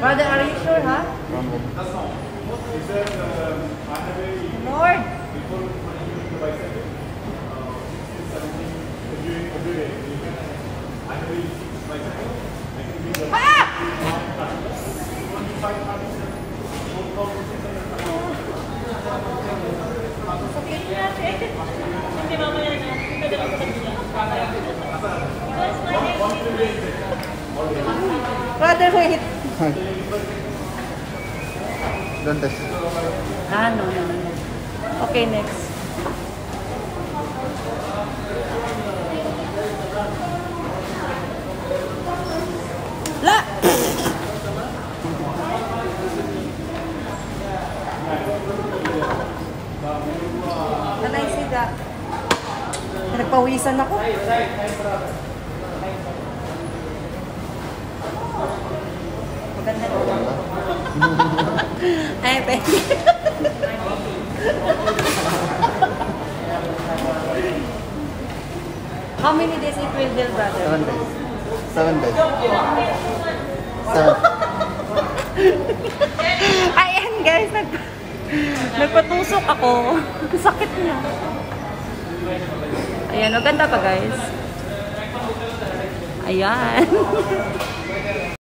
Brother, are you sure, huh? Lord. Brother, wait. Don't touch. Ah, no. Okay, next. La! Can I see that? Nagpawisan ako. Maganda naman. Ay, pwede. How many days it will heal, brother? 7 days. 7 days. 7. Ayan, guys. Nagpatusok ako. Sakit niya. Ayan, maganda pa, guys. Ayan.